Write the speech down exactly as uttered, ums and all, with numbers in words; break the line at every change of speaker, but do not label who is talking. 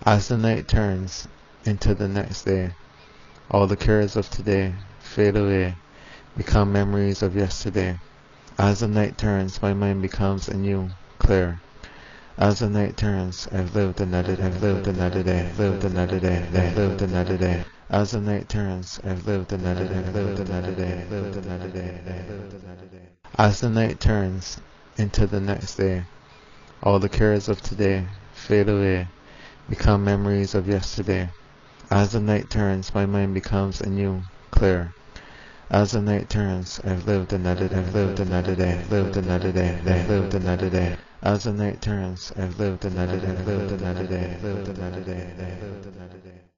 As the night turns into the next day, all the cares of today fade away, become memories of yesterday. As the night turns, my mind becomes anew clear. As the night turns, I've lived another day, I've lived another day, lived another day, I've lived another day. As the night turns, I've lived another day, I've lived another day, lived another day, I've lived another day. As the night turns into the next day, all the cares of today fade away, become memories of yesterday. As the night turns, my mind becomes anew clear. As the night turns, I've lived another day, I've lived another day, lived another day, I've lived another day. As the night turns, I've lived another day, I've lived another day, lived another day, I've lived another day.